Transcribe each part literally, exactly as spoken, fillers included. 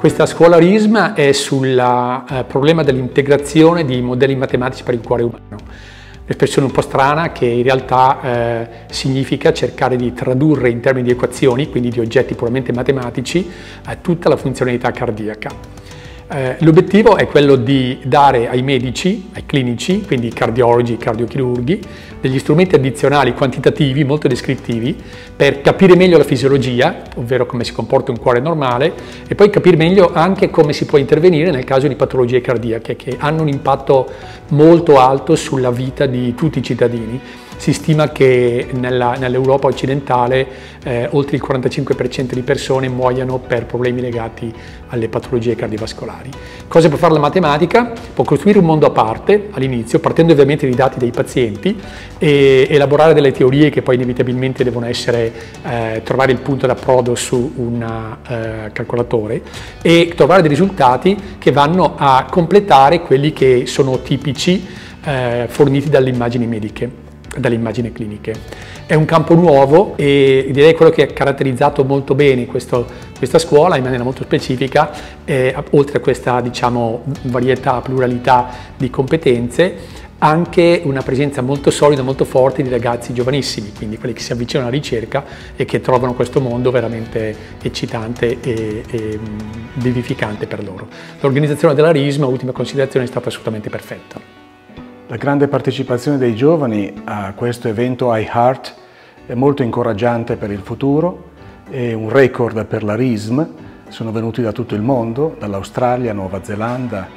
Questa scuola R I S M è sul eh, problema dell'integrazione di modelli matematici per il cuore umano. Un'espressione un po' strana che in realtà eh, significa cercare di tradurre in termini di equazioni, quindi di oggetti puramente matematici, eh, tutta la funzionalità cardiaca. Eh, l'obiettivo è quello di dare ai medici, ai clinici, quindi cardiologi, cardiochirurghi, degli strumenti addizionali quantitativi molto descrittivi per capire meglio la fisiologia, ovvero come si comporta un cuore normale, e poi capire meglio anche come si può intervenire nel caso di patologie cardiache che hanno un impatto molto alto sulla vita di tutti i cittadini. Si stima che nell'Europa occidentale eh, oltre il quarantacinque per cento di persone muoiano per problemi legati alle patologie cardiovascolari. Cosa può fare la matematica? Può costruire un mondo a parte all'inizio, partendo ovviamente dai dati dei pazienti, e elaborare delle teorie che poi inevitabilmente devono essere, eh, trovare il punto d'approdo su un eh, calcolatore, e trovare dei risultati che vanno a completare quelli che sono tipici eh, forniti dalle immagini mediche, dalle immagini cliniche. È un campo nuovo e direi quello che ha caratterizzato molto bene questo, questa scuola in maniera molto specifica, eh, oltre a questa, diciamo, varietà, pluralità di competenze, anche una presenza molto solida, molto forte di ragazzi giovanissimi, quindi quelli che si avvicinano alla ricerca e che trovano questo mondo veramente eccitante e, e vivificante per loro. L'organizzazione della R I S M, ultima considerazione, è stata assolutamente perfetta. La grande partecipazione dei giovani a questo evento iHeart è molto incoraggiante per il futuro, è un record per la R I S M, sono venuti da tutto il mondo, dall'Australia, Nuova Zelanda,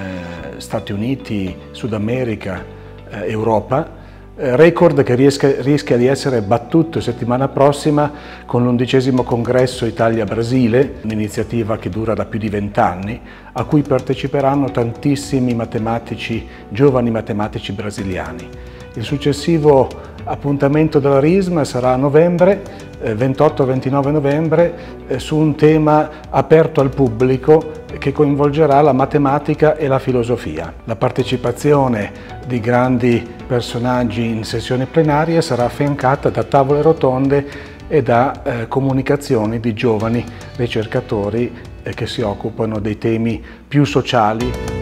eh, Stati Uniti, Sud America, eh, Europa, eh, record che riesca, rischia di essere battuto settimana prossima con l'undicesimo congresso Italia-Brasile, un'iniziativa che dura da più di vent'anni, a cui parteciperanno tantissimi matematici, giovani matematici brasiliani. Il successivo appuntamento della R I S M sarà a novembre, eh, ventotto ventinove novembre, eh, su un tema aperto al pubblico che coinvolgerà la matematica e la filosofia. La partecipazione di grandi personaggi in sessioni plenarie sarà affiancata da tavole rotonde e da eh, comunicazioni di giovani ricercatori eh, che si occupano dei temi più sociali